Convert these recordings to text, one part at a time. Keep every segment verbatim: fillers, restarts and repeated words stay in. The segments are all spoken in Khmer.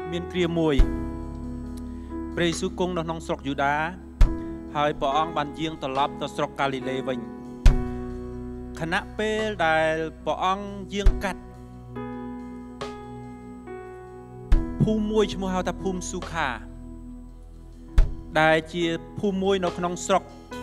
មានគ្រាមួយព្រះយេស៊ូវគង់នៅក្នុងស្រុកយូដាហើយព្រះអង្គបានយាងត្រឡប់ទៅស្រុកកាលីលេវិញខណៈពេលដែលព្រះអង្គយាងកាត់ភូមិមួយឈ្មោះហៅថាភូមិស៊ូខាដែលជាភូមិមួយនៅក្នុងស្រុក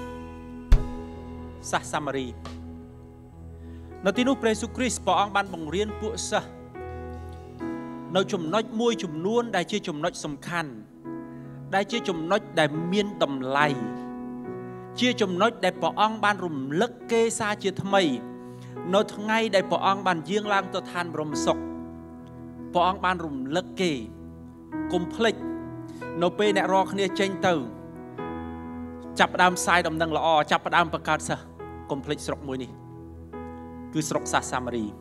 សាសសាម៉ារីនៅទីនោះព្រះយេស៊ូវគ្រីស្ទព្រះអង្គបានបង្រៀនពួកសិស្សនៅចំណុចមួយចំនួនដែលជាចំណុចសំខាន់ដែលជាចំណុចដែលមានតម្លៃជាចំណុចដែលព្រះអង្គបានរំលឹកគេសារជាថ្មីនៅថ្ងៃដែលព្រះអង្គបានយាងឡើងទៅឋានបរមសុខព្រះអង្គបានរំលឹកគេកុំភ្លេចនៅពេលអ្នករាល់គ្នាចេញទៅចាប់ផ្ដើមផ្សាយដំណឹងល្អចាប់ផ្ដើមបង្កើតសិស្សកុំភ្លេចស្រុកមួយនេះគឺស្រុកសាសសាម៉ារី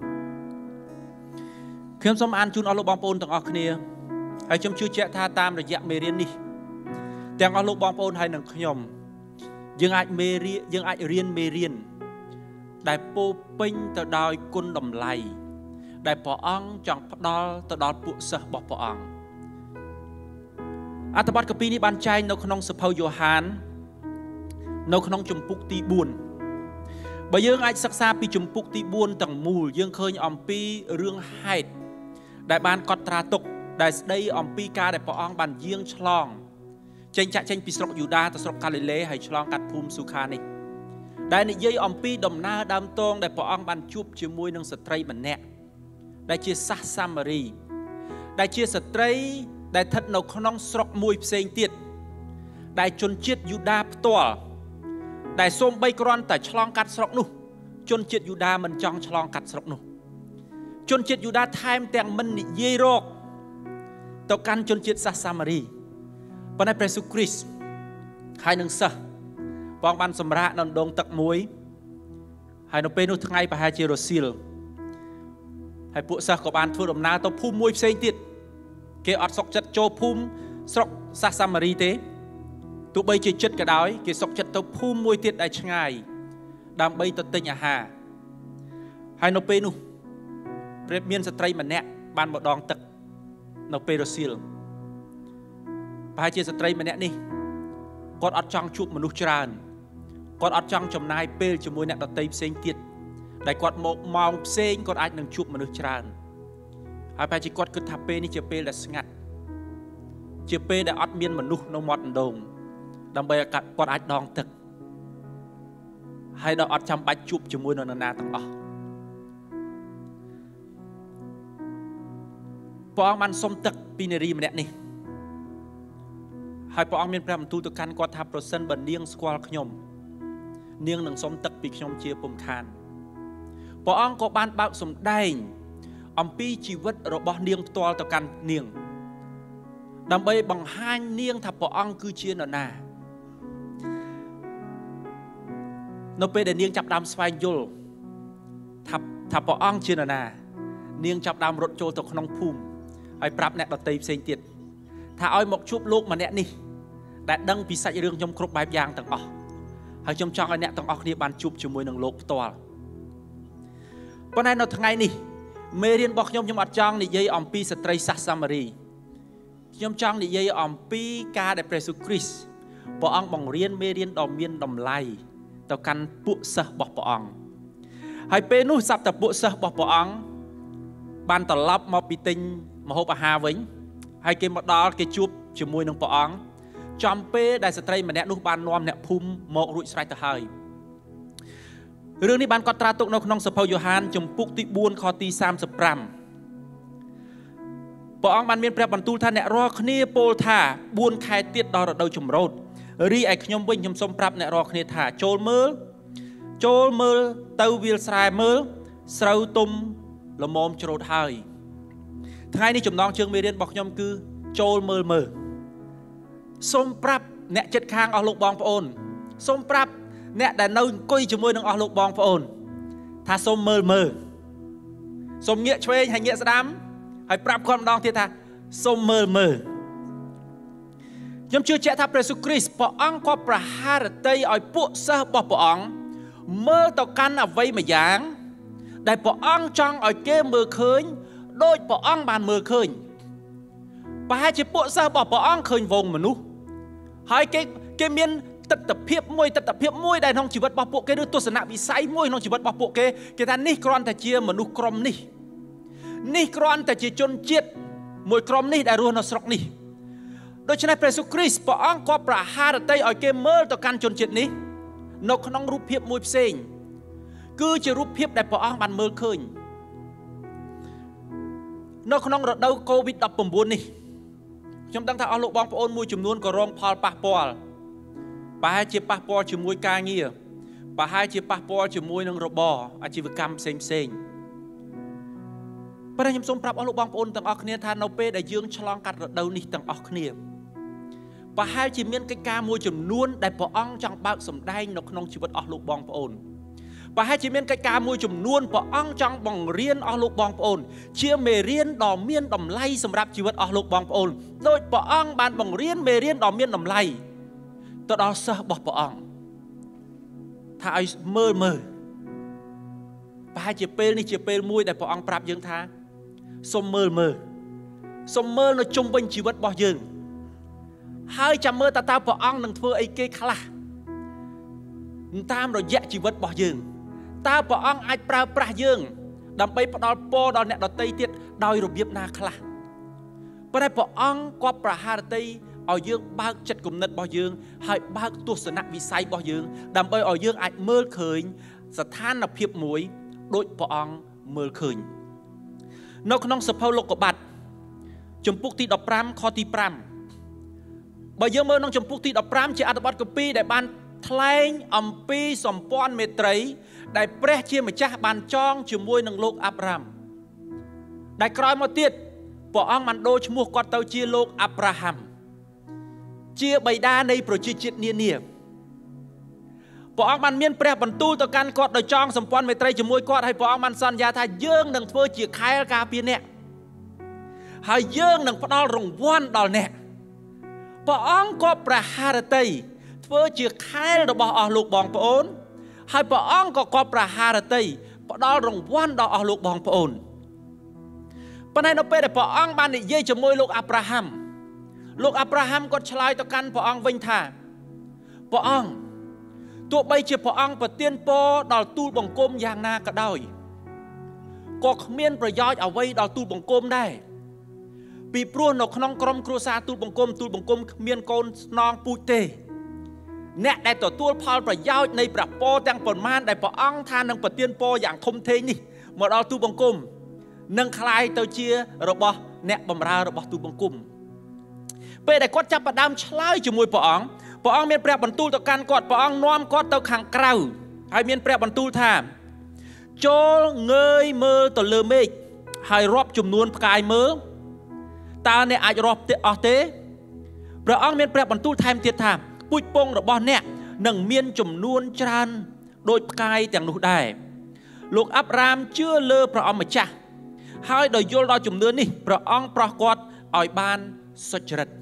ខ្ញុំសូមអានជូនអស់លោកបងប្អូនទាំងអស់គ្នាហើយខ្ញុំជឿជាក់ថាតាមរយៈមេរៀននេះទាំងអស់លោកបងប្អូនហើយនិងខ្ញុំយើងអាចមេរៀនយើងអាចរៀនមេរៀនដែលពោពេញទៅដោយគុណតម្លៃដែលព្រះអង្គចង់ផ្ដល់ទៅដល់ពួកសិស្សរបស់ព្រះអង្គអត្ថបទកាពីនេះបានចែងនៅក្នុងសភៅយ៉ូហាននៅក្នុងជំពូកទីបួនបើយើងអាចសិក្សាពីជំពូកទីបួនទាំងមូលយើងឃើញអំពីរឿងហេតុដែលបានកត់ត្រាទុកដែលស្ដីអំពីការដែលព្រះអង្គបានយាងឆ្លងចេញចាក់ចេញពីស្រុកយូដាទៅស្រុកកាលីលេហើយឆ្លងកាត់ភូមិស៊ូខានេះដែលនិយាយអំពីដំណើរដើមតងដែលព្រះអង្គបានជួបជាមួយនឹងស្ត្រីម្នាក់ដែលជាសាសសាម៉ារីដែលជាស្ត្រីដែលស្ថិតនៅក្នុងស្រុកមួយផ្សេងទៀតដែលជនជាតិយូដាផ្ទាល់ដែលសូម្បីគ្រាន់តែឆ្លងកាត់ស្រុកនោះជនជាតិយូដាមិនចង់ឆ្លងកាត់ស្រុកនោះជនជាតិយូដាថែមទាំងមិននិយាយរកទៅកាន់ជនជាតិសាសសាម៉ារីប៉ុន្តែព្រះយេស៊ូវគ្រីស្ទហើយនឹងសិស្សព្រះអង្គបានសម្រាកនៅដងទឹកមួយហើយនៅពេលនោះថ្ងៃប្រហែលជារសៀលហើយពួកសិស្សក៏បានធ្វើដំណើរទៅភូមិមួយផ្សេងទៀតគេអត់សុខចិត្តចូលភូមិស្រុកសាសសាម៉ារីទេទោះបីជាចិត្តក៏ដោយគេសុខចិត្តទៅភូមិមួយទៀតដែលឆ្ងាយដើម្បីទៅទិញអាហារហើយនៅពេលនោះព្រះមានស្ត្រីម្នាក់បានមកដងទឹកនៅពេលរសៀលប្រហែលជាស្ត្រីម្នាក់នេះគាត់អត់ចង់ជួបមនុស្សច្រើនគាត់អត់ចង់ចំណាយពេលជាមួយអ្នកដទៃផ្សេងទៀតដែលគាត់មកម៉ោងផ្សេងគាត់អាចនឹងជួបមនុស្សច្រើនហើយប្រហែលជាគាត់គិតថាពេលនេះជាពេលដែលស្ងាត់ជាពេលដែលអត់មានមនុស្សនៅមាត់ដងដើម្បីឲ្យគាត់អាចដងទឹកហើយដល់អត់ចាំបាច់ជួបជាមួយនរណាទាំងអស់ព្រះអង្គបានសុំទឹកពីនារីម្នាក់នេះហើយព្រះអង្គមានព្រះបន្ទូលទៅកាន់គាត់ថាប្រសិនបើនាងស្គាល់ខ្ញុំនាងនឹងសុំទឹកពីខ្ញុំជាពុំខានព្រះអង្គក៏បានបើកសម្ដែងអំពីជីវិតរបស់នាងផ្ទាល់ទៅកាន់នាងដើម្បីបង្ហាញនាងថាព្រះអង្គគឺជានរណានៅពេលដែលនាងចាប់ដើមស្វែងយល់ថាថាព្រះអង្គជានរណានាងចាប់ដើមរត់ចូលទៅក្នុងភូមិហើយប្រាប់អ្នកដទៃផ្សេងទៀតថាឲ្យមកជួបលោកម្នាក់នេះដែលដឹងពីសាច់រឿងខ្ញុំគ្រប់បែបយ៉ាងទាំងអស់ហើយខ្ញុំចង់ឲ្យអ្នកទាំងអស់គ្នាបានជួបជាមួយនឹងលោកផ្ទាល់ប៉ុន្តែនៅថ្ងៃនេះមេរៀនរបស់ខ្ញុំខ្ញុំអត់ចង់និយាយអំពីស្ត្រីសាសសាម៉ារីខ្ញុំចង់និយាយអំពីការដែលព្រះយេស៊ូវគ្រីស្ទព្រះអង្គបង្រៀនមេរៀនដ៏មានតម្លៃទៅកាន់ពួកសិស្សរបស់ព្រះអង្គហើយពេលនោះសប្តាហ៍ពួកសិស្សរបស់ព្រះអង្គបានត្រឡប់មកពីទិញម្ហូបអាហារវិញហើយគេមកដល់គេជួបជាមួយនឹងព្រះអង្គចំពេលដែលស្ត្រីម្នាក់នោះបាននាំអ្នកភូមិមករួចស្រេចទៅហើយរឿងនេះបានកត់ត្រាទុកនៅក្នុងសភៅយ៉ូហានជំពូកទីបួនខទីសាមសិបប្រាំព្រះអង្គបានមានព្រះបន្ទូលថាអ្នករាល់គ្នាពោលថាបួនខែទៀតដល់រដូវចម្រោតរីឯខ្ញុំវិញខ្ញុំសូមប្រាប់អ្នករាល់គ្នាថាចូលមើលចូលមើលទៅវាលស្រែមើលស្រូវទុំល្មមច្រូតហើយថ្ងៃនេះចំណងជើងមេរៀនរបស់ខ្ញុំគឺចូលមើលមើលសូមប្រាប់អ្នកចិត្តខាងអស់លោកបងប្អូនសូមប្រាប់អ្នកដែលនៅអង្គុយជាមួយនឹងអស់លោកបងប្អូនថាសូមមើលមើលសូមងាកឆ្វេងហើយងាកស្ដាំហើយប្រាប់គាត់ម្ដងទៀតថាសូមមើលមើលខ្ញុំជឿជាក់ថាព្រះយេស៊ូវគ្រីស្ទព្រះអង្គក៏ប្រហារតីឲ្យពួកសិស្សរបស់ព្រះអង្គមើលទៅកាន់អ្វីមួយយ៉ាងដែលព្រះអង្គចង់ឲ្យគេមើលឃើញដូចព្រះអង្គបានមើលឃើញប្រហែលជាពួកសិស្សរបស់ព្រះអង្គឃើញវងមនុស្សហើយគេគេមានទស្សនភាពមួយទស្សនភាពមួយដែលក្នុងជីវិតរបស់ពួកគេឬទស្សនវិស័យមួយក្នុងជីវិតរបស់ពួកគេគេថានេះគ្រាន់តែជាមនុស្សក្រុមនេះនេះគ្រាន់តែជាជនជាតិមួយក្រុមនេះដែលរស់នៅស្រុកនេះដូច្នេះព្រះយេស៊ូវគ្រីស្ទព្រះអង្គក៏ប្រហារតីឲ្យគេមើលទៅកាន់ជនជាតិនេះនៅក្នុងរូបភាពមួយផ្សេងគឺជារូបភាពដែលព្រះអង្គបានមើលឃើញនៅក្នុងរដូវកូវីដ ដប់ប្រាំបួន នេះខ្ញុំដឹងថាអស់លោកបងប្អូនមួយចំនួនក៏រងផលប៉ះពាល់ប្រហែលជាប៉ះពាល់ជាមួយការងារប្រហែលជាប៉ះពាល់ជាមួយនឹងរបរអាជីវកម្មផ្សេងផ្សេងប៉ុន្តែខ្ញុំសូមប្រាប់អស់លោកបងប្អូនទាំងអស់គ្នាថានៅពេលដែលយើងឆ្លងកាត់រដូវនេះទាំងអស់គ្នាប្រហែលជាមានកិច្ចការមួយចំនួនដែលព្រះអង្គចង់បើកសម្ដែងនៅក្នុងជីវិតអស់លោកបងប្អូនប្រហែលជាមានកិច្ចការមួយចំនួនព្រះអង្គចង់បង្រៀនអស់លោកបងប្អូនជាមេរៀនដ៏មានតម្លៃសម្រាប់ជីវិតអស់លោកបងប្អូនដោយព្រះអង្គបានបង្រៀនមេរៀនដ៏មានតម្លៃទៅដល់សិស្សរបស់ព្រះអង្គថាឲ្យមើលមើលប្រហែលជាពេលនេះជាពេលមួយដែលព្រះអង្គប្រាប់យើងថាសូមមើលមើលសូមមើលនៅជុំវិញជីវិតរបស់យើងហើយចាំមើលតើតើព្រះអង្គនឹងធ្វើអីគេខ្លះតាមរយៈជីវិតរបស់យើងតើព្រះអង្គអាចប្រើប្រាស់យើងដើម្បីផ្ដល់ពរដល់អ្នកដទៃទៀតដោយរបៀបណាខ្លះប៉ុន្តែព្រះអង្គក៏ប្រហារតីឲ្យយើងបើកចិត្តគំនិតរបស់យើងហើយបើកទស្សនវិស័យរបស់យើងដើម្បីឲ្យយើងអាចមើលឃើញស្ថានភាពមួយដូចព្រះអង្គមើលឃើញនៅក្នុងសភៅលោកុបាទជំពូកទីដប់ប្រាំខទីប្រាំបើយើងមើលក្នុងជំពូកទីដប់ប្រាំជាអត្ថបទគម្ពីរដែលបានថ្លែងអំពីសម្ព័ន្ធមេត្រីដែលព្រះជាម្ចាស់បានចងជាមួយនឹងលោកអាប់រ៉ាំដែលក្រោយមកទៀតព្រះអង្គបានដូរឈ្មោះគាត់ទៅជាលោកអាប់រ៉ាហាំជាបិតានៃប្រជាជាតិនានាព្រះអង្គបានមានព្រះបន្ទូលទៅកាន់គាត់ដោយចងសម្ព័ន្ធមេត្រីជាមួយគាត់ហើយព្រះអង្គបានសន្យាថាយើងនឹងធ្វើជាខែលការពារអ្នកហើយយើងនឹងផ្ដល់រង្វាន់ដល់អ្នកព្រះអង្គក៏ប្រហារតីធ្វើជាខែលរបស់អស់លោកបងប្អូនហើយព្រះអង្គក៏ក៏ប្រហារតីផ្ដល់រង្វាន់ដល់អស់លោកបងប្អូនប៉ុន្តែនៅពេលដែលព្រះអង្គបាននិយាយជាមួយលោកអាប់រ៉ាហាំលោកអាប់រ៉ាហាំគាត់ឆ្លើយទៅកាន់ព្រះអង្គវិញថាព្រះអង្គទោះបីជាព្រះអង្គប្រទានពរដល់ទូលបង្គំយ៉ាងណាក៏ដោយក៏គ្មានប្រយោជន៍អ្វីដល់ទូលបង្គំដែរពីព្រោះនៅក្នុងក្រុមគ្រួសារទូលបង្គំទូលបង្គំគ្មានកូនស្នងពូជទេអ្នកដែលទទួលផលប្រយោជន៍នៃព្រះពរទាំងប៉ុន្មានដែលព្រះអង្គថានឹងប្រទានពរយ៉ាងធំធេងនេះមកដល់ទូលបង្គំនឹងคล้ายទៅជារបស់អ្នកបម្រើរបស់ទូលបង្គំពេលដែលគាត់ចាប់ផ្ដើមឆ្លើយជាមួយព្រះអង្គព្រះអង្គមានព្រះបន្ទូលទៅកាន់គាត់ព្រះអង្គនាំគាត់ទៅខាងក្រៅហើយមានព្រះបន្ទូលថាចូលងើយមើលទៅលើមេឃហើយរាប់ចំនួនផ្កាយមើលតើអ្នកអាចរាប់ទេអស់ទេព្រះអង្គមានព្រះបន្ទូលថែមទៀតថាពូជពងរបស់អ្នកនឹងមានចំនួនច្រើនដូចផ្កាយទាំងនោះដែរលោកអាប់រ៉ាមជឿលើព្រះអង្គម្ចាស់ហើយដោយយល់ដល់ជំនឿនេះព្រះអង្គប្រោះគាត់ឲ្យបានសុចរិត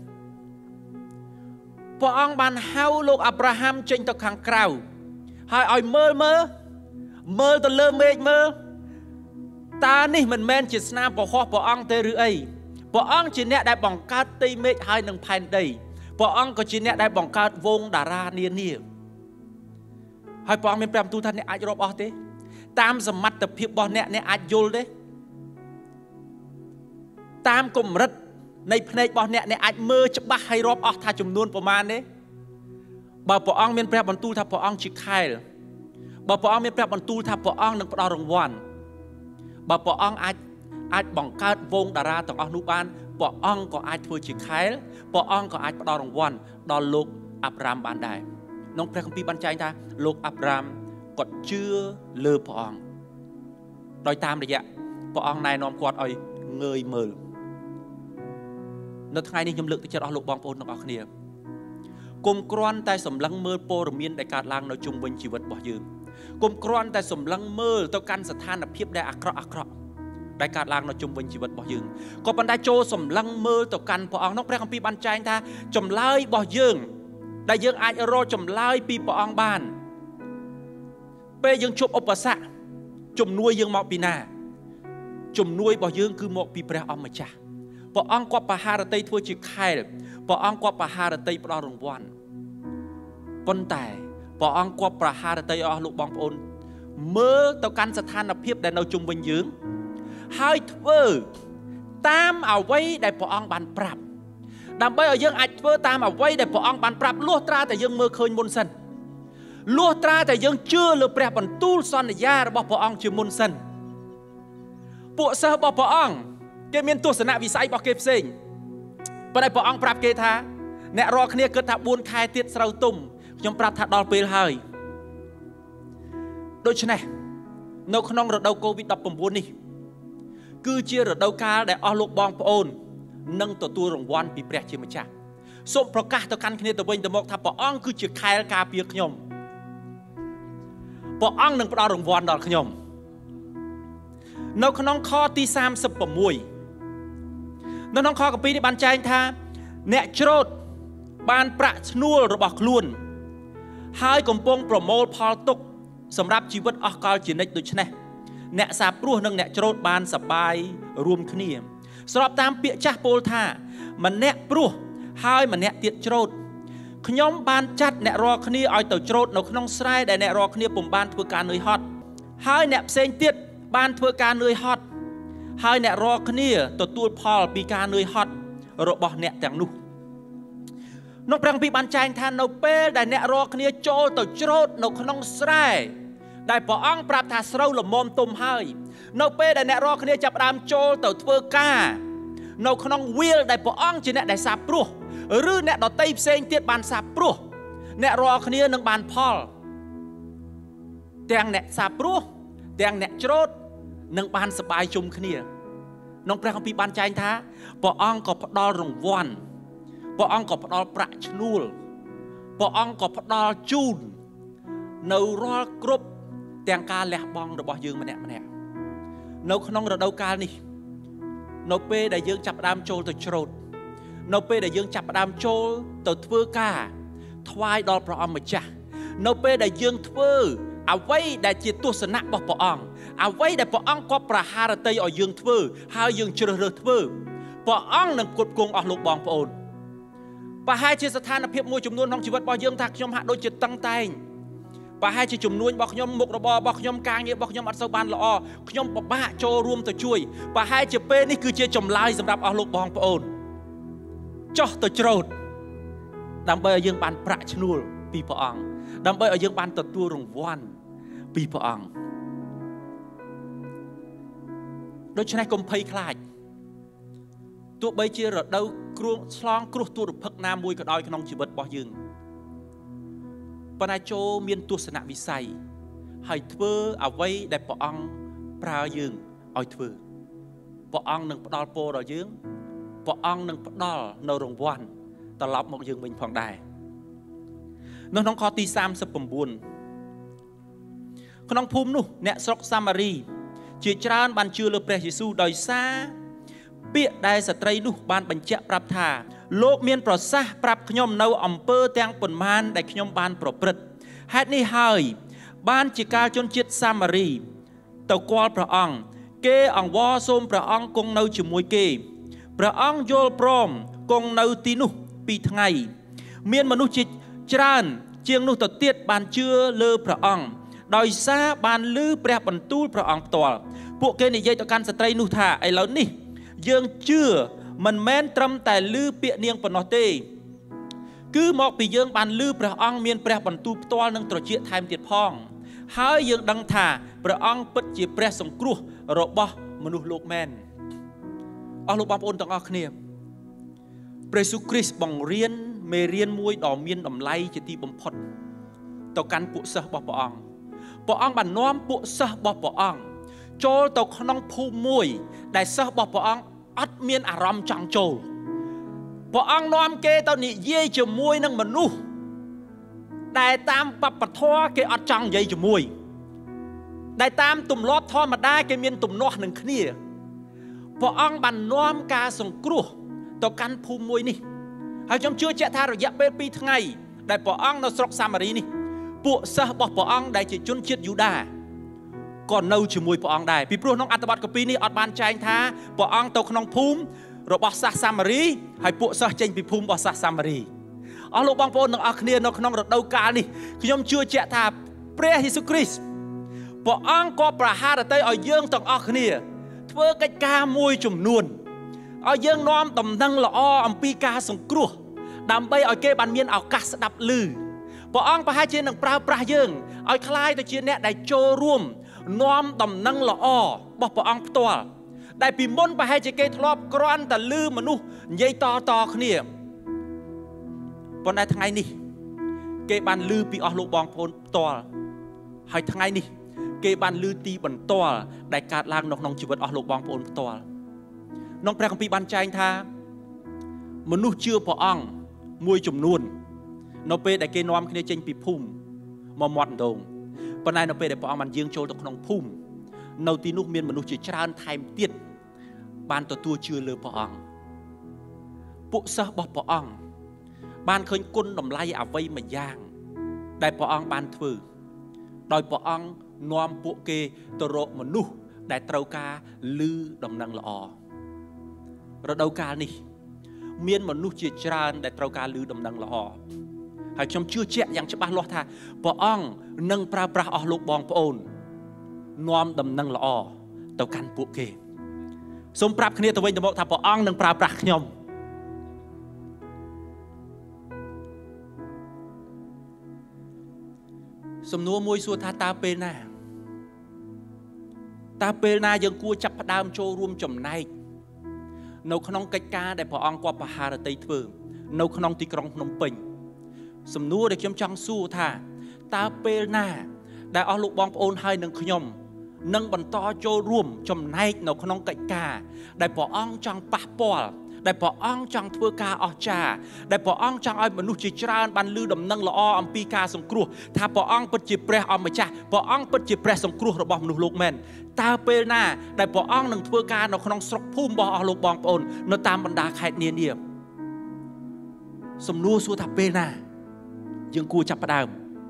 ព្រះអង្គបានហៅលោកអាប់រ៉ាហាំចេញទៅខាងក្រៅហើយឲ្យមើលមើលមើលទៅលើមេឃមើលតើនេះមិនមែនជាស្នាមពហុព្រះអង្គទេឬអីព្រះអង្គជាអ្នកដែលបង្កើតផ្ទៃមេឃហើយនឹងផែនដីព្រះអង្គក៏ជាអ្នកដែលបង្កើតវងតារានានាហើយព្រះអង្គមានព្រះបន្ទូលថាអ្នកអាចរាប់អស់ទេតាមសមត្ថភាពរបស់អ្នកអ្នកអាចយល់ទេតាមកម្រិតនៃភ្នែករបស់អ្នកអ្នកអាចមើលច្បាស់ហើយរាប់អស់ថាចំនួនប្រមាណទេបើព្រះអង្គមានព្រះបន្ទូលថាព្រះអង្គជាខែលបើព្រះអង្គមានព្រះបន្ទូលថាព្រះអង្គនឹងផ្ដល់រង្វាន់បើព្រះអង្គអាចអាចបង្កើតវងតារាទាំងអស់នោះបានព្រះអង្គក៏អាចធ្វើជាខែលព្រះអង្គក៏អាចផ្ដល់រង្វាន់ដល់លោកអាប់រ៉ាំបានដែរក្នុងព្រះគម្ពីរបានចែងថាលោកអាប់រ៉ាំគាត់ជឿលើព្រះអង្គដោយតាមរយៈព្រះអង្គណែនាំគាត់ឲ្យងើយមើលនៅថ្ងៃនេះខ្ញុំលើកទឹកចិត្តអស់លោកបងប្អូនទាំងអស់គ្នាគុំគ្រាន់តែសម្លឹងមើលព័ត៌មានដែលកើតឡើងនៅជុំវិញជីវិតរបស់យើងគុំគ្រាន់តែសម្លឹងមើលទៅកាន់ស្ថានភាពដែលអាក្រក់អាក្រក់ដែលកើតឡើងនៅជុំវិញជីវិតរបស់យើងក៏ប៉ុន្តែចូលសម្លឹងមើលទៅកាន់ព្រះអង្គក្នុងព្រះគម្ពីរបានចែងថាចម្លើយរបស់យើងដែលយើងអាចរកចម្លើយពីព្រះអង្គបានពេលយើងជួបឧបសគ្គជំនួយយើងមកពីណាជំនួយរបស់យើងគឺមកពីព្រះអង្គម្ចាស់ព្រះអង្គគាត់បហារតីធ្វើជាខែលព្រះអង្គគាត់បហារតីផ្ដល់រង្វាន់ប៉ុន្តែព្រះអង្គគាត់បហារតីអស់លោកបងប្អូនមើលទៅកាន់ស្ថានភាពដែលនៅជុំវិញយើងហើយធ្វើតាមអ្វីដែលព្រះអង្គបានប្រាប់ដើម្បីឲ្យយើងអាចធ្វើតាមអ្វីដែលព្រះអង្គបានប្រាប់លុះត្រាតែយើងមើលឃើញមុនសិនលុះត្រាតែយើងជឿលើព្រះបន្ទូលសន្យារបស់ព្រះអង្គជាមុនសិនពួកសិស្សរបស់ព្រះអង្គគេមានទស្សនវិស័យរបស់គេផ្សេងប៉ុន្តែព្រះអង្គប្រាប់គេថាអ្នករាល់គ្នាគិតថាបួនខែទៀតស្រូវទុំខ្ញុំប្រាប់ថាដល់ពេលហើយដូច្នេះនៅក្នុងរដូវ កូវីដ ដប់ប្រាំបួន នេះគឺជារដូវកាលដែលអស់លោកបងប្អូននឹងទទួលរង្វាន់ពីព្រះជាម្ចាស់សូមប្រកាសទៅកាន់គ្នាទៅវិញទៅមកថាព្រះអង្គគឺជាខែលការពារខ្ញុំព្រះអង្គនឹងផ្ដល់រង្វាន់ដល់ខ្ញុំនៅក្នុងខទីសាមសិប៦នៅក្នុងខកពីនេះបានចែងថាអ្នកច្រូតបានប្រាក់ឈ្នួលរបស់ខ្លួនហើយកំពុងប្រមូលផលទុកសម្រាប់ជីវិតអស់កលជានិច្ចដូច្នេះអ្នកសាព្រោះនិងអ្នកច្រូតបានសប្បាយរួមគ្នាស្របតាមពាក្យចាស់ពោលថាម្នាក់ព្រោះហើយម្នាក់ទៀតច្រូតខ្ញុំបានចាត់អ្នករាល់គ្នាឲ្យទៅច្រូតនៅក្នុងស្រែដែលអ្នករាល់គ្នាពុំបានធ្វើការនឿយហត់ហើយអ្នកផ្សេងទៀតបានធ្វើការនឿយហត់ហើយអ្នករាល់គ្នាទទួលផលពីការនឿយហត់របស់អ្នកទាំងនោះនោះព្រះគម្ពីរបានចែងថានៅពេលដែលអ្នករាល់គ្នាចូលទៅច្រូតនៅក្នុងស្រែដែលព្រះអង្គប្រាប់ថាស្រូវល្មមទុំហើយនៅពេលដែលអ្នករាល់គ្នាចាប់ផ្ដើមចូលទៅធ្វើការនៅក្នុងវាលដែលព្រះអង្គជាអ្នកដែលសាបព្រោះឬអ្នកដតីផ្សេងទៀតបានសាបព្រោះអ្នករាល់គ្នានឹងបានផលទាំងអ្នកសាបព្រោះទាំងអ្នកច្រូតនឹងបានសប្បាយជុំគ្នាក្នុងព្រះគម្ពីរបានចែងថាព្រះអង្គក៏ផ្ដល់រង្វាន់ព្រះអង្គក៏ផ្ដល់ប្រាក់ឈ្នួលព្រះអង្គក៏ផ្ដល់ជូននៅរាល់គ្រប់ទាំងការលះបង់របស់យើងម្នាក់ម្នាក់នៅក្នុងរដូវកាលនេះនៅពេលដែលយើងចាប់ផ្ដើមចូលទៅច្រូតនៅពេលដែលយើងចាប់ផ្ដើមចូលទៅធ្វើការថ្វាយដល់ព្រះអង្គម្ចាស់នៅពេលដែលយើងធ្វើអ្វីដែលជាទស្សនៈរបស់ព្រះអង្គអ្វីដែលព្រះអង្គគាត់ប្រហារតីឲ្យយើងធ្វើហើយយើងជ្រើសរើសធ្វើព្រះអង្គនឹងគ្រប់គ្រងអស់លោកបងប្អូនប្រហែលជាស្ថានភាពមួយចំនួនក្នុងជីវិតរបស់យើងថាខ្ញុំហាក់ដូចជាតឹងតែងប្រហែលជាចំនួនរបស់ខ្ញុំមុខរបររបស់ខ្ញុំការងាររបស់ខ្ញុំអត់សូវបានល្អខ្ញុំពិបាកចូលរួមទៅជួយប្រហែលជាពេលនេះគឺជាចម្លើយសម្រាប់អស់លោកបងប្អូនចុះទៅច្រូតដើម្បីឲ្យយើងបានប្រាក់ឈ្នួលពីព្រះអង្គដើម្បីឲ្យយើងបានទទួលរង្វាន់ពីព្រះអង្គដូច្នេះកុំភ័យខ្លាចទោះបីជារដូវគ្រោះឆ្លងគ្រោះទុរភិក្សណាមួយក៏ដោយក្នុងជីវិតរបស់យើងប៉ុន្តែចូលមានទស្សនវិស័យហើយធ្វើអ្វីដែលព្រះអង្គប្រើយើងឲ្យធ្វើព្រះអង្គនឹងផ្ដល់ពរដល់យើងព្រះអង្គនឹងផ្ដល់នៅរង្វាន់ត្រឡប់មកយើងវិញផងដែរនៅក្នុងខទីសាមសិប៩ក្នុងភូមិនោះអ្នកស្រុកសាម៉ារីជាច្រើនបានជឿលើព្រះយេស៊ូវដោយសារពាក្យដែលស្ត្រីនោះបានបញ្ជាក់ប្រាប់ថាលោកមានប្រសាសន៍ប្រាប់ខ្ញុំនៅអំពើទាំងប៉ុន្មានដែលខ្ញុំបានប្រព្រឹត្តហេតុនេះហើយបានជាការជនជាតិសាម៉ារីទៅគាល់ព្រះអង្គគេអង្វរសូមព្រះអង្គគង់នៅជាមួយគេព្រះអង្គយល់ព្រមគង់នៅទីនោះពីរថ្ងៃមានមនុស្សជាច្រើនជាងនោះទៅទៀតបានជឿលើព្រះអង្គដោយសារបានឮព្រះបន្ទូលព្រះអង្គផ្ទាល់ពួកគេនិយាយទៅកាន់ស្ត្រីនោះថាឥឡូវនេះយើងជឿមិនមែនត្រឹមតែឮពាក្យនាងប៉ុណ្ណោះទេគឺមកពីយើងបានឮព្រះអង្គមានព្រះបន្ទូលផ្ទាល់និងត្រចៀកថែមទៀតផងហើយយើងដឹងថាព្រះអង្គពិតជាព្រះសង្គ្រោះរបស់មនុស្សលោកមែនអស់លោកបងប្អូនទាំងអស់គ្នាព្រះយេស៊ូវគ្រីស្ទបង្រៀនមេរៀនមួយដ៏មានតម្លៃជាទីបំផុតទៅកាន់ពួកសិស្សរបស់ព្រះអង្គព្រះអង្គបាននាំពួកសិស្សរបស់ព្រះអង្គចូលទៅក្នុងភូមិមួយដែលសិស្សរបស់ព្រះអង្គអត់មានអារម្មណ៍ចង់ចូលព្រះអង្គនាំគេទៅនិយាយជាមួយនឹងមនុស្សដែលតាមបព្វធម៌គេអត់ចង់និយាយជាមួយដែលតាមទម្លាប់ធម្មតាគេមានទំនាស់នឹងគ្នាព្រះអង្គបាននាំការសង្គ្រោះទៅកាន់ភូមិមួយនេះហើយខ្ញុំជឿជាក់ថារយៈពេលពីរថ្ងៃដែលព្រះអង្គនៅស្រុកសាម៉ារីនេះពួកសិស្សរបស់ព្រះអង្គដែលជាជនជាតិយូដាក៏នៅជាមួយព្រះអង្គដែរពីព្រោះក្នុងអត្ថបទកាពីនេះអត់បានចែងថាព្រះអង្គទៅក្នុងភូមិរបស់សាសសាមារីហើយពួកសិស្សចេញពីភូមិរបស់សាសសាមារីអស់លោកបងប្អូនទាំងអស់គ្នានៅក្នុងរដូវកាលនេះខ្ញុំជឿជាក់ថាព្រះយេស៊ូវគ្រីស្ទព្រះអង្គក៏ប្រហារតីឲ្យយើងទាំងអស់គ្នាធ្វើកិច្ចការមួយចំនួនឲ្យយើងនាំដំណឹងល្អអំពីការសង្គ្រោះដើម្បីឲ្យគេបានមានឱកាសស្ដាប់ឮព្រះអង្គប្រហែលជានឹងប្រើប្រាស់យើងឲ្យคล้ายទៅជាអ្នកដែលចូលរួមនាំដំណឹងល្អរបស់ព្រះអង្គផ្ទាល់ដែលពីមុនប្រហែលជាគេធ្លាប់គ្រាន់តែឮមនុស្សនិយាយតតគ្នាប៉ុន្តែថ្ងៃនេះគេបានឮពីអស់លោកបងប្អូនផ្ទាល់ហើយថ្ងៃនេះគេបានឮទីបន្ទាល់ដែលកើតឡើងនៅក្នុងជីវិតអស់លោកបងប្អូនផ្ទាល់ក្នុងព្រះគម្ពីរបានចែងថាមនុស្សជឿព្រះអង្គមួយចំនួននៅពេលដែលគេនាំគ្នាចេញពីភូមិមកមាត់ដងប៉ុន្តែនៅពេលដែលព្រះអង្គបានយាងចូលទៅក្នុងភូមិនៅទីនោះមានមនុស្សជាច្រើនថែមទៀតបានទទួលជឿលើព្រះអង្គពួកសិស្សរបស់ព្រះអង្គបានឃើញគុណតម្លៃអ្វីមួយយ៉ាងដែលព្រះអង្គបានធ្វើដោយព្រះអង្គនាំពួកគេទៅរកមនុស្សដែលត្រូវការឮដំណឹងល្អរដូវកាលនេះមានមនុស្សជាច្រើនដែលត្រូវការឮដំណឹងល្អហើយខ្ញុំជឿជាក់យ៉ាងច្បាស់លាស់ថាព្រះអង្គនឹងប្រើប្រាស់អស់លោកបងប្អូននាំដំណឹងល្អទៅកាន់ពួកគេសូមប្រាប់គ្នាទៅវិញទៅមកថាព្រះអង្គនឹងប្រើប្រាស់ខ្ញុំសំណួរមួយសួរថាតើពេលណាតើពេលណាយើងគួរចាប់ផ្ដើមចូលរួមចំណែកនៅក្នុងកិច្ចការដែលព្រះអង្គគាត់បហារតីធ្វើនៅក្នុងទីក្រុងភ្នំពេញសំណួរដែលខ្ញុំចង់សួរថាតើពេលណាដែលអស់លោកបងប្អូនហើយនឹងខ្ញុំនឹងបន្តចូលរួមចំណែកនៅក្នុងកិច្ចការដែលព្រះអង្គចង់ប៉ះពាល់ដែលព្រះអង្គចង់ធ្វើការអស្ចារ្យដែលព្រះអង្គចង់ឲ្យមនុស្សជាច្រើនបានឮដំណឹងល្អអំពីការសង្គ្រោះថាព្រះអង្គពិតជាព្រះអម្ចាស់ព្រះអង្គពិតជាព្រះសង្គ្រោះរបស់មនុស្សលោកមែនតើពេលណាដែលព្រះអង្គនឹងធ្វើការនៅក្នុងស្រុកភូមិរបស់អស់លោកបងប្អូននៅតាមបណ្ដាខេត្តនានាសំណួរសួរថាពេលណាយើងគួរចាប់ផ្ដើម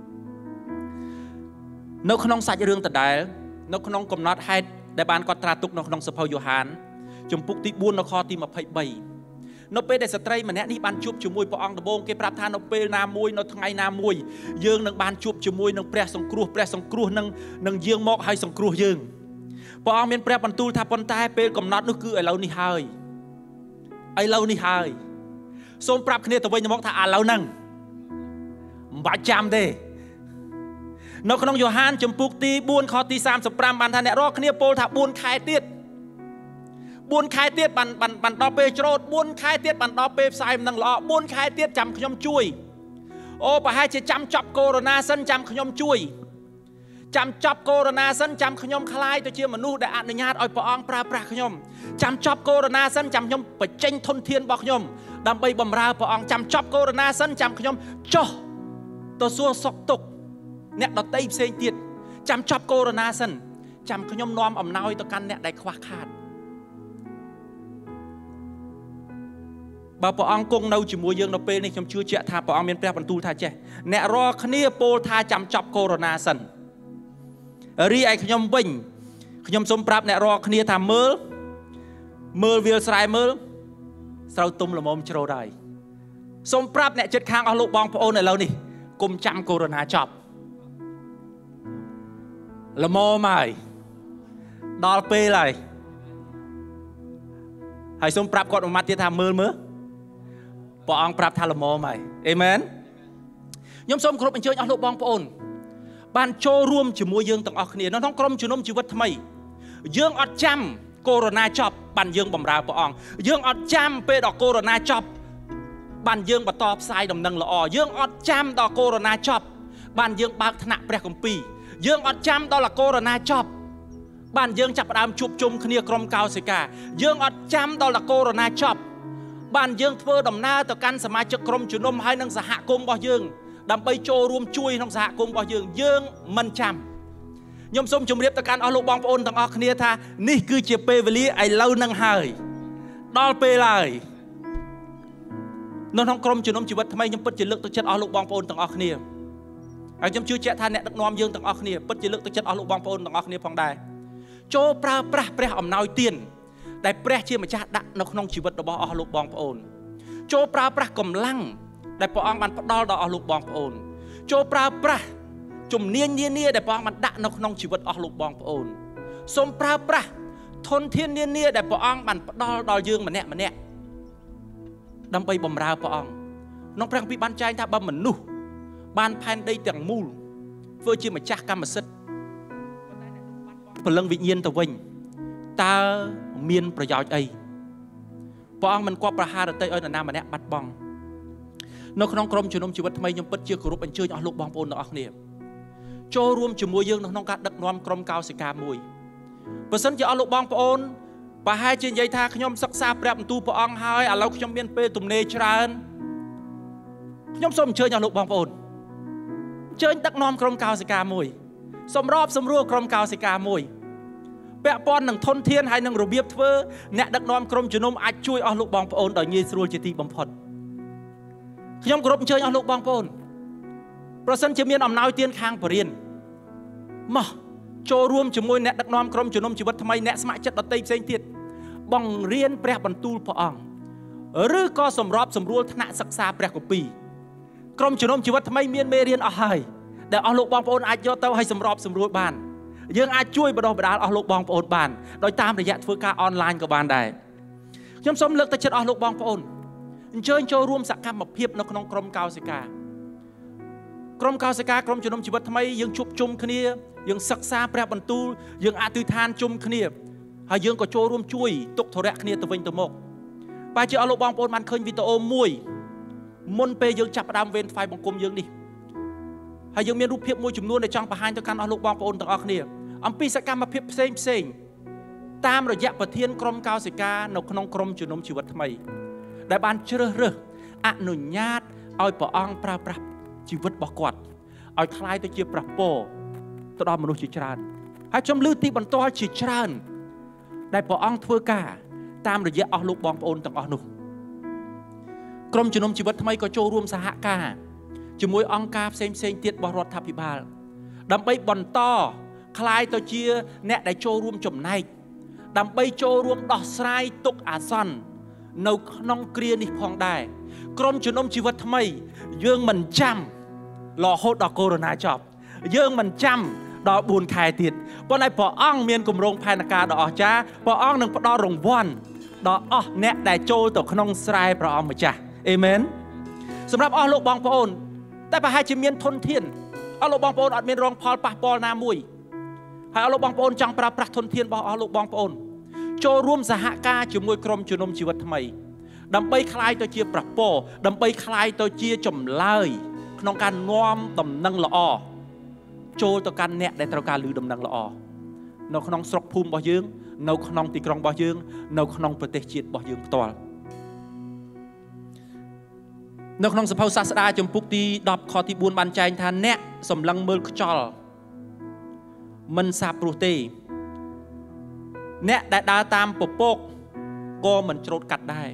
នៅក្នុងសាច់រឿងដដែលនៅក្នុងកំណត់ហេតុដែលបានកត់ត្រាទុកនៅក្នុងសភៅយ៉ូហានជំពូកទីបួននៅខទីម្ភៃបីនៅពេលដែលស្ត្រីម្នាក់នេះបានជួបជាមួយព្រះអង្គដំបូងគេប្រាប់ថានៅពេលណាមួយនៅថ្ងៃណាមួយយើងនឹងបានជួបជាមួយនឹងព្រះសង្គ្រោះព្រះសង្គ្រោះនឹងនឹងយាងមកឲ្យសង្គ្រោះយើងព្រះអង្គមានព្រះបន្ទូលថាប៉ុន្តែពេលកំណត់នោះគឺឥឡូវនេះហើយឥឡូវនេះហើយសូមប្រាប់គ្នាទៅវិញទៅមកថាឥឡូវហ្នឹងមិនបាច់ចាំទេនៅក្នុងយ៉ូហានជំពូកទីបួនខទីសាមសិបប្រាំបានថាអ្នករាល់គ្នាពោលថាបួនខែទៀតបួនខែទៀតបានបានបានដល់ពេលច្រូតបួនខែទៀតបានដល់ពេលផ្សាយដំណឹងល្អបួនខែទៀតចាំខ្ញុំជួយអូប្រហែលជាចាំចប់កូវីដ សិនចាំខ្ញុំជួយចាំចប់កូវីដ សិនចាំខ្ញុំคล้ายទៅជាមនុស្សដែលអនុញ្ញាតឲ្យព្រះអង្គប្រើប្រាស់ខ្ញុំចាំចប់កូវីដ សិនចាំខ្ញុំបញ្ចេញធនធានរបស់ខ្ញុំដើម្បីបម្រើព្រះអង្គចាំចប់កូវីដ សិនចាំខ្ញុំចុះទៅសួរសុខទុក្ខអ្នកដតីផ្សេងទៀតចាំចប់កូវីដ សិនចាំខ្ញុំនាំអំណោយទៅកាន់អ្នកដែលខ្វះខាតបើព្រះអង្គគង់នៅជាមួយយើងនៅពេលនេះខ្ញុំជឿជាក់ថាព្រះអង្គមានព្រះបន្ទូលថាចេះអ្នករាល់គ្នាពោលថាចាំចប់កូវីដ សិនរីឯខ្ញុំវិញខ្ញុំសូមប្រាប់អ្នករាល់គ្នាថាមើលមើលវាលស្រែមើលស្រូវទុំល្មមច្រូតហើយសូមប្រាប់អ្នកជិតខាងអស់លោកបងប្អូនឥឡូវនេះកុំចាំកូវីដ ចប់ល្មមហើយដល់ពេលហើយហើយសូមប្រាប់គាត់មួយម៉ាត់ទៀតថាមើលមើលព្រះអង្គប្រាប់ថាល្មមហើយអេមែនខ្ញុំសូមគោរពអញ្ជើញអស់លោកបងប្អូនបានចូលរួមជាមួយយើងទាំងអស់គ្នានៅក្នុងក្រុមជំនុំជីវិតថ្មីយើងអត់ចាំកូវីដ ចប់បានយើងបម្រើព្រះអង្គយើងអត់ចាំពេលដល់កូវីដ ចប់បានយើងបន្តផ្សាយដំណឹងល្អយើងអត់ចាំដល់កូវីដ ចប់បានយើងបើកថ្នាក់ព្រះគម្ពីរយើងអត់ចាំដល់កូវីដ ចប់បានយើងចាប់ផ្ដើមជួបជុំគ្នាក្រុមកោសិកាយើងអត់ចាំដល់កូវីដ ចប់បានយើងធ្វើដំណើរទៅកាន់សមាជិកក្រុមជំនុំហើយនឹងសហគមន៍របស់យើងដើម្បីចូលរួមជួយក្នុងសហគមន៍របស់យើងយើងមិនចាំខ្ញុំសូមជម្រាបទៅកាន់អស់លោកបងប្អូនទាំងអស់គ្នាថានេះគឺជាពេលវេលាឥឡូវនឹងហើយដល់ពេលហើយនៅក្នុងក្រុមជំនុំជីវិតថ្មីខ្ញុំពិតជាលើកទឹកចិត្តអស់លោកបងប្អូនទាំងអស់គ្នាហើយខ្ញុំជឿជាក់ថាអ្នកដឹកនាំយើងទាំងអស់គ្នាពិតជាលើកទឹកចិត្តអស់លោកបងប្អូនទាំងអស់គ្នាផងដែរចូលប្រើប្រាស់ព្រះអំណោយទានដែលព្រះជាម្ចាស់ដាក់នៅក្នុងជីវិតរបស់អស់លោកបងប្អូនចូលប្រើប្រាស់កម្លាំងដែលព្រះអង្គបានផ្ដល់ដល់អស់លោកបងប្អូនចូលប្រើប្រាស់ជំនាញនានាដែលព្រះអង្គបានដាក់នៅក្នុងជីវិតអស់លោកបងប្អូនសូមប្រើប្រាស់ធនធាននានាដែលព្រះអង្គបានផ្ដល់ដល់យើងម្នាក់ម្នាក់ដើម្បីបម្រើព្រះអង្គក្នុងព្រះគម្ពីរបានចែងថាបើមនុស្សបានផែនដីទាំងមូលធ្វើជាម្ចាស់កម្មសិទ្ធិព្រលឹងវិញ្ញាណទៅវិញតើមានប្រយោជន៍អីព្រះអង្គមិនគប់ប្រហារតីឲ្យនរណាម្នាក់បាត់បង់នៅក្នុងក្រុមជំនុំជីវិតថ្មីខ្ញុំពិតជាគោរពអញ្ជើញអស់លោកបងប្អូនទាំងអស់គ្នាចូលរួមជាមួយយើងនៅក្នុងការដឹកនាំក្រុមកោសិកាមួយបើសិនជាអស់លោកបងប្អូនប្រហែលជានិយាយថាខ្ញុំសិក្សាព្រះបន្ទូលព្រះអង្គហើយឥឡូវខ្ញុំមានពេលទំនេរច្រើនខ្ញុំសូមអញ្ជើញអស់លោកបងប្អូនអញ្ជើញដឹកនាំក្រុមកោសិកាមួយសម្របសម្រួលក្រុមកោសិកាមួយពាក់ព័ន្ធនឹងធនធានហើយនឹងរបៀបធ្វើអ្នកដឹកនាំក្រុមជំនុំអាចជួយអស់លោកបងប្អូនដោយងាយស្រួលជាទីបំផុតខ្ញុំគោរពអញ្ជើញអស់លោកបងប្អូនប្រសិនជាមានអំណោយទានខាងបរិញ្ញាមកចូលរួមជាមួយអ្នកដឹកនាំក្រុមជំនុំជីវិតថ្មីអ្នកស្ម័គ្រចិត្តដទៃផ្សេងទៀតបង្រៀនព្រះបន្ទូលព្រះអង្គឬក៏សម្របសម្រួលថ្នាក់សិក្សាព្រះគម្ពីរក្រុមជំនុំជីវិតថ្មីមានមេរៀនអស់ហើយដែលអស់លោកបងប្អូនអាចយកទៅឲ្យសម្របសម្រួលបានយើងអាចជួយបណ្ដុះបណ្ដាលអស់លោកបងប្អូនបានដោយតាមរយៈធ្វើការអនឡាញក៏បានដែរខ្ញុំសូមលើកទឹកចិត្តអស់លោកបងប្អូនអញ្ជើញចូលរួមសកម្មភាពនៅក្នុងក្រុមកោសិកាក្រុមកោសិកាក្រុមជំនុំជីវិតថ្មីយើងជួបជុំគ្នាយើងសិក្សាព្រះបន្ទូលយើងអធិដ្ឋានជុំគ្នាហើយយើងក៏ចូលរួមជួយទុកធរៈគ្នាទៅវិញទៅមកបើជាអស់លោកបងប្អូនបានឃើញវីដេអូមួយមុនពេលយើងចាប់ផ្ដើមវេនថ្វាយបង្គំយើងនេះហើយយើងមានរូបភាពមួយចំនួនដែលចង់បង្ហាញទៅកាន់អស់លោកបងប្អូនទាំងអស់គ្នាអំពីសកម្មភាពផ្សេងផ្សេងតាមរយៈប្រធានក្រុមកោសិកានៅក្នុងក្រុមជំនុំជីវិតថ្មីដែលបានជ្រើសរើសអនុញ្ញាតឲ្យព្រះអង្គប្រើប្រាស់ជីវិតរបស់គាត់ឲ្យคล้ายទៅជាប្រពោទៅដល់មនុស្សជាច្រើនហើយខ្ញុំលើកទីបន្ទាល់ជាច្រើនដែលព្រះអង្គធ្វើការតាមរយៈអស់លោកបងប្អូនទាំងអស់នោះក្រុមជំនុំជីវិតថ្មីក៏ចូលរួមសហការជាមួយអង្គការផ្សេងផ្សេងទៀតរបស់រដ្ឋាភិបាលដើម្បីបន្តคล้ายទៅជាអ្នកដែលចូលរួមចំណែកដើម្បីចូលរួមដោះស្រាយទុក្ខអាសន្ននៅក្នុងគ្រានេះផងដែរក្រុមជំនុំជីវិតថ្មីយើងមិនចាំរហូតដល់កូវីដ -ដិប ចប់យើងមិនចាំដល់បួនខែទៀតប៉ុន្តែព្រះអង្គមានគម្រោងផែនការដ៏អស្ចារ្យព្រះអង្គនឹងផ្ដល់រង្វាន់ដល់អស់អ្នកដែលចូលទៅក្នុងស្រែព្រះអង្គម្ចាស់អេមែនសម្រាប់អស់លោកបងប្អូនតែប្រហែលជាមានធនធានអស់លោកបងប្អូនអត់មានរងផលប៉ះពាល់ណាមួយហើយអស់លោកបងប្អូនចង់ប្រើប្រាស់ធនធានរបស់អស់លោកបងប្អូនចូលរួមសហការជាមួយក្រុមជំនុំជីវិតថ្មីដើម្បីคล้ายទៅជាប្រពោដើម្បីคล้ายទៅជាចម្លើយក្នុងការនាំដំណឹងល្អចូលទៅកាន់អ្នកដែលត្រូវការឮដំណឹងល្អនៅក្នុងស្រុកភូមិរបស់យើងនៅក្នុងទីក្រុងរបស់យើងនៅក្នុងប្រទេសជាតិរបស់យើងផ្ទាល់នៅក្នុងសភៅសាស្ត្រាជំពូកទីដប់ខទីបួនបានចែងថាអ្នកសម្លឹងមើលខ្យល់មិនសាបព្រោះទេអ្នកដែលដើរតាមពពកក៏មិនច្រូតកាត់ដែរ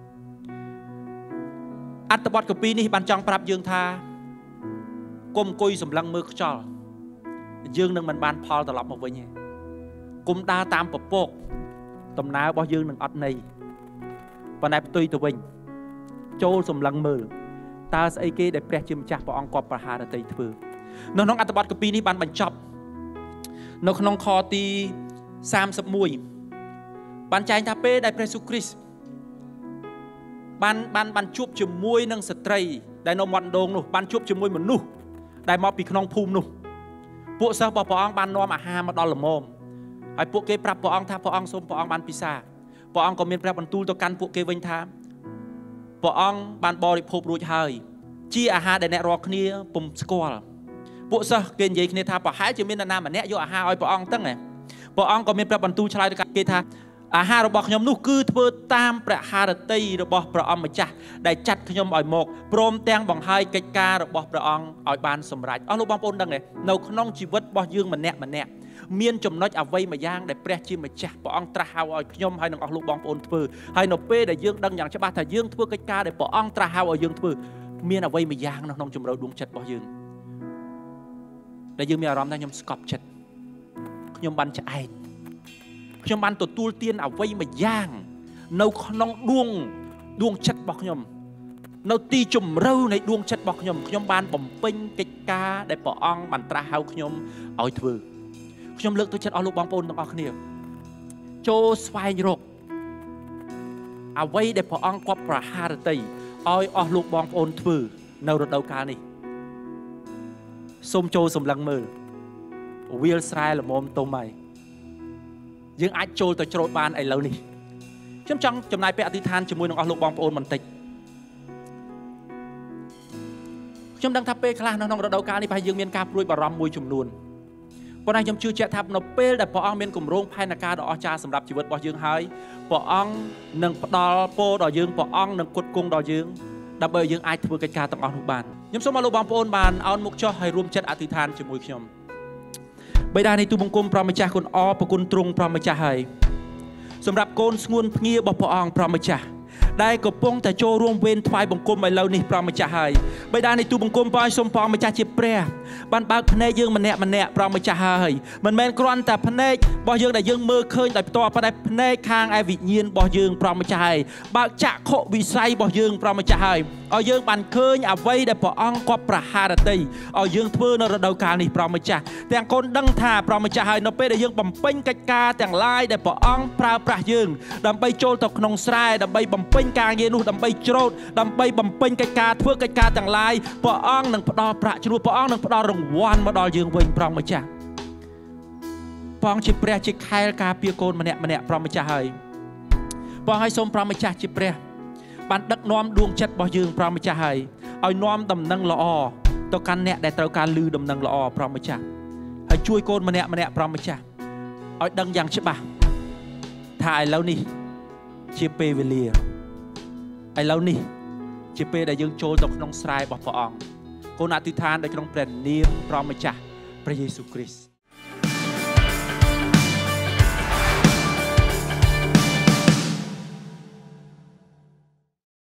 អត្ថបទកពីនេះបានចង់ប្រាប់យើងថាកុំអង្គុយសម្លឹងមើលខ្យល់យើងនឹងមិនបានផលត្រឡប់មកវិញទេកុំដើរតាមពពកដំណើររបស់យើងនឹងអត់ន័យប៉ុន្តែផ្ទុយទៅវិញចូលសម្លឹងមើលតើស្អីគេដែលព្រះជាម្ចាស់ព្រះអង្គគាត់ប្រហារតីធ្វើនៅក្នុងអត្ថបទកពីនេះបានបញ្ចប់នៅក្នុងខទីសាមសិបមួយបានចែងថាពេលដែលព្រះយេស៊ូវគ្រីស្ទបានបានបានជួបជាមួយនឹងស្ត្រីដែលនៅមាត់ដងនោះបានជួបជាមួយមនុស្សដែលមកពីក្នុងភូមិនោះពួកសិស្សរបស់ព្រះអង្គបាននាំអាហារមកដល់ល្មមហើយពួកគេប្រាប់ព្រះអង្គថាព្រះអង្គសូមព្រះអង្គបានពិសាព្រះអង្គក៏មានព្រះបន្ទូលទៅកាន់ពួកគេវិញថាព្រះអង្គបានបរិភោគរួចហើយជាអាហារដែលអ្នករាល់គ្នាពុំស្គាល់ពួកសិស្សគេនិយាយគ្នាថាប្រហែលជាមាននរណាម្នាក់យកអាហារឲ្យព្រះអង្គទាំងឯងព្រះអង្គក៏មានព្រះបន្ទូលឆ្លើយទៅគេថាអាហាររបស់ខ្ញុំនោះគឺធ្វើតាមព្រះハរតីរបស់ព្រះអង្គម្ចាស់ដែលចាត់ខ្ញុំឲ្យមកព្រមទាំងបង្ហើយកិច្ចការរបស់ព្រះអង្គឲ្យបានសម្រេចអស់លោកបងប្អូនដឹងទេនៅក្នុងជីវិតរបស់យើងម្នាក់ម្នាក់មានចំណុចអ្វីមួយយ៉ាងដែលព្រះជាម្ចាស់ព្រះអង្គត្រាស់ហៅឲ្យខ្ញុំហើយនឹងអស់លោកបងប្អូនធ្វើហើយនៅពេលដែលយើងដឹងយ៉ាងច្បាស់ថាយើងធ្វើកិច្ចការដែលព្រះអង្គត្រាស់ហៅឲ្យយើងធ្វើមានអ្វីមួយយ៉ាងនៅក្នុងជំរៅដួងចិត្តរបស់យើងដែលយើងមានអារម្មណ៍ថាខ្ញុំស្កប់ចិត្តខ្ញុំបានឆ្អែតខ្ញុំបានទទួលទានអ្វីមួយយ៉ាងនៅក្នុងដួងដួងចិត្តរបស់ខ្ញុំនៅទីជម្រៅនៃដួងចិត្តរបស់ខ្ញុំខ្ញុំបានបំពេញកិច្ចការដែលព្រះអង្គបានត្រាស់ហៅខ្ញុំឲ្យធ្វើខ្ញុំលើកទឹកចិត្តអស់លោកបងប្អូនទាំងអស់គ្នាចូលស្វែងរកអ្វីដែលព្រះអង្គគាត់ប្រហារតីឲ្យអស់លោកបងប្អូនធ្វើនៅរដូវកាលនេះសូមចូលសម្លឹងមើលវាលស្រែល្មមទុំហើយយើងអាចចូលទៅច្រូតបានឥឡូវនេះខ្ញុំចង់ចំណាយពេលអធិដ្ឋានជាមួយនឹងអស់លោកបងប្អូនបន្តិចខ្ញុំដឹងថាពេលខ្លះនៅក្នុងរដូវកាលនេះប្រហែលយើងមានការព្រួយបារម្ភមួយចំនួនប៉ុន្តែខ្ញុំជឿជាក់ថានៅពេលដែលព្រះអង្គមានគម្រោងផែនការដ៏អស្ចារ្យសម្រាប់ជីវិតរបស់យើងហើយព្រះអង្គនឹងផ្ដល់ពរដល់យើងព្រះអង្គនឹងគុតគង់ដល់យើងដើម្បីឲ្យយើងអាចធ្វើកិច្ចការទាំងអស់នោះបានខ្ញុំសូមឲ្យលោកបងប្អូនបានអោនមុខចុះហើយរួមចិត្តអធិដ្ឋានជាមួយខ្ញុំបិតានៃទូបង្គំព្រះម្ចាស់គុណអរប្រគុណទ្រង់ព្រះម្ចាស់ហើយសម្រាប់កូនស្ងួនភ្ងារបស់ព្រះអង្គព្រះម្ចាស់ដែលកំពុងតែចូលរួមវេនថ្វាយបង្គំឥឡូវនេះព្រះម្ចាស់ហើយបិតានៃទូបង្គំព្រះសូមព្រះម្ចាស់ជាព្រះបានបើកភ្នែកយើងម្នាក់ម្នាក់ព្រះម្ចាស់ហើយមិនមែនគ្រាន់តែភ្នែករបស់យើងដែលយើងមើលឃើញដោយផ្ទាល់ប៉ុន្តែភ្នែកខាងឯវិញ្ញាណរបស់យើងព្រះម្ចាស់ហើយបើកចក្ខុវិស័យរបស់យើងព្រះម្ចាស់ហើយឲ្យយើងបានឃើញអ្វីដែលព្រះអង្គគាត់ប្រហារតីឲ្យយើងធ្វើនៅរដូវកាលនេះព្រះម្ចាស់ទាំងកូនដឹងថាព្រះម្ចាស់ហើយនៅពេលដែលយើងបំពេញកិច្ចការទាំងឡាយដែលព្រះអង្គប្រើប្រាស់យើងដើម្បីចូលទៅក្នុងស្រែដើម្បីបំពេញការងារនោះដើម្បីច្រូតដើម្បីបំពេញកិច្ចការធ្វើកិច្ចការទាំងឡាយព្រះអង្គនឹងផ្ដល់ប្រាក់ជ្រោះព្រះអង្គនឹងផ្ដល់រង្វាន់មកដល់យើងវិញព្រះម្ចាស់ព្រះអង្គជាព្រះជាខែលការពារកូនម្នាក់ម្នាក់ព្រះម្ចាស់ហើយព្រះអង្គឲ្យសូមព្រះម្ចាស់ជាព្រះបានដឹកនាំដួងចិត្តរបស់យើងព្រះម្ចាស់ហើយឲ្យនាំដំណឹងល្អទៅកាន់អ្នកដែលត្រូវការឮដំណឹងល្អព្រះម្ចាស់ហើយជួយកូនម្នាក់ម្នាក់ព្រះម្ចាស់ឲ្យដឹងយ៉ាងច្បាស់ថាឥឡូវនេះជាពេលវេលាឥឡូវនេះជាពេលដែលយើងចូលទៅក្នុងស្រែរបស់ព្រះអង្គកូនអធិដ្ឋាននៅក្នុងព្រះនាមព្រះម្ចាស់ព្រះយេស៊ូវគ្រីស្ទ